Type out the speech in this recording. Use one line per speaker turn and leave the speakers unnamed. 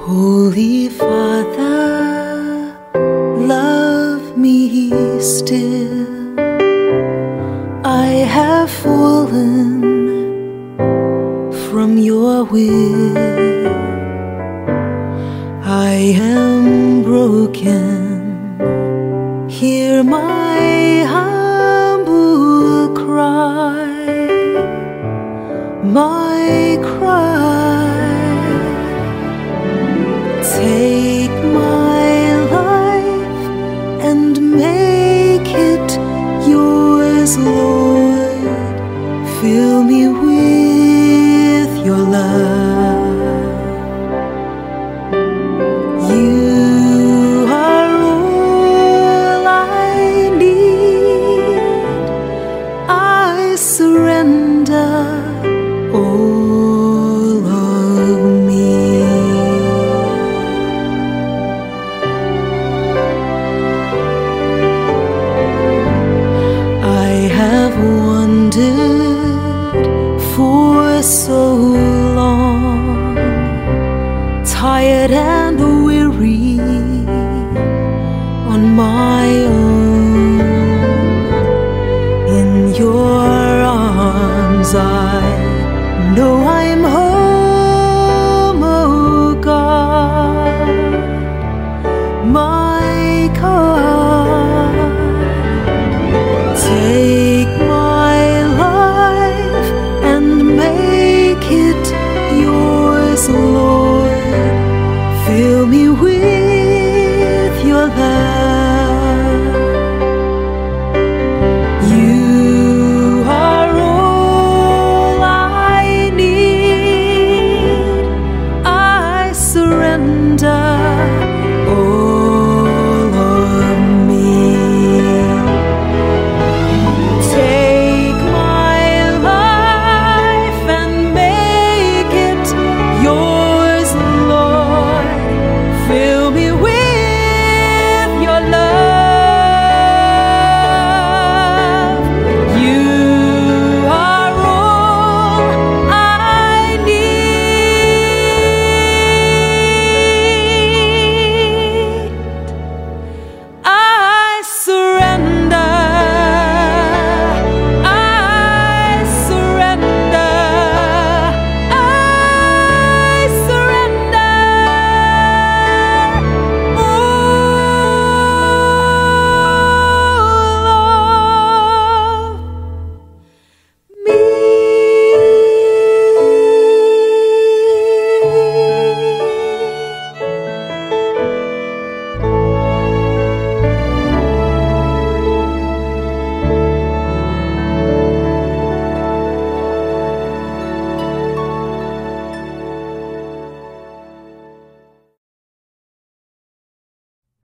Holy Father, love me still. I have fallen from your will. I am broken. Hear my humble cry, my cry. Take my life and make it yours, Lord. Fill me with your love. You are all I need. I surrender all of me. I have wandered for so long, tired and weary on my own. In your arms I know I'm home, oh God, my God. Take my life and make it yours, Lord. Fill me with